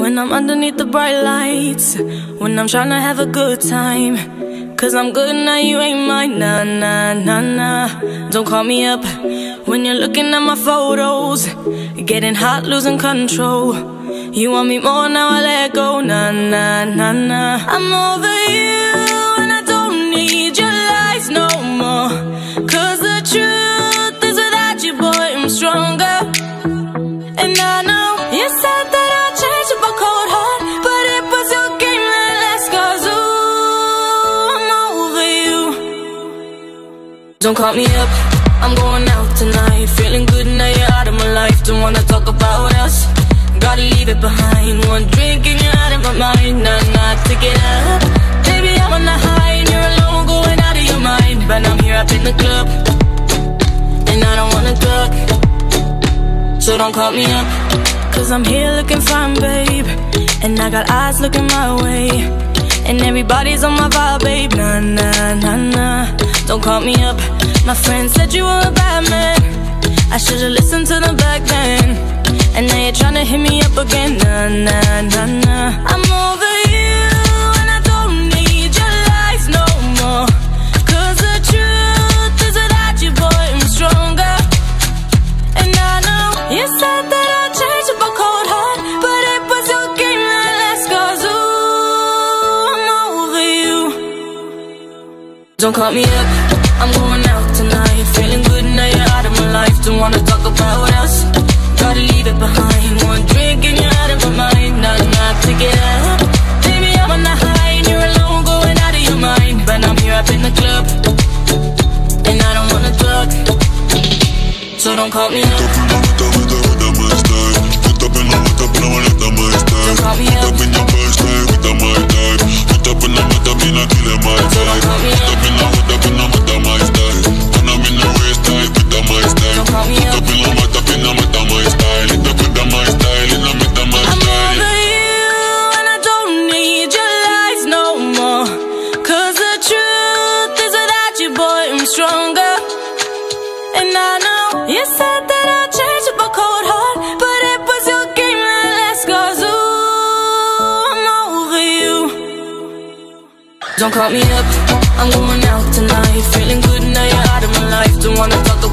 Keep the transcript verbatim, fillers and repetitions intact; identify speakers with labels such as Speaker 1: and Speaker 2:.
Speaker 1: when I'm underneath the bright lights, when I'm trying to have a good time. Cause I'm good now, you ain't mine. Nah, nah, nah, nah. Don't call me up when you're looking at my photos, getting hot, losing control. You want me more, now I let go. Nah, nah, nah, nah. I'm over you and I don't need your lies no more. Cause the truth is without you, boy, I'm stronger. And I know you said that I'd change with a cold heart, but it was your game that last. Cause ooh, I'm over you. Don't call me up, I'm going out tonight. Feeling good now you're out of my life. Don't wanna talk about us, gotta leave it behind. One drink and you're out of my mind. Nah, nah, take it up. Baby, I'm on the high and you're alone, going out of your mind. But I'm here up in the club and I don't wanna talk, so don't call me up. Cause I'm here looking fine, babe, and I got eyes looking my way, and everybody's on my vibe, babe. Nah, nah, nah, nah. Don't call me up. My friend said you were a bad man, I should've listened to them back then. And now you're tryna hit me up again. Nah, nah, nah, nah. I'm over you and I don't need your lies no more. Cause the truth is without you, boy, I'm stronger. And I know you said that I'd change with a cold heart, but it was your game that last. Cause ooh, I'm over you. Don't call me up, I'm going out tonight. Feeling good now you're out of my life. Don't wanna talk about us, gotta leave it behind. One drink and you're out of my mind. Nah, nah, pick it up. Baby, I'm on the high and you're alone, going out of your mind. But I'm here up in the club and I don't wanna talk, so don't call me up. Don't call me up. Don't call me up. Don't call me up. I'm over you and I don't need your lies no more. Cause the truth is without you, boy, I'm stronger. And I know you said that I'd change with a cold heart, but it was your game that last. Cause ooh, I'm over you. Don't call me up, I'm going out tonight. Feeling good now you're out of my life. Don't wanna talk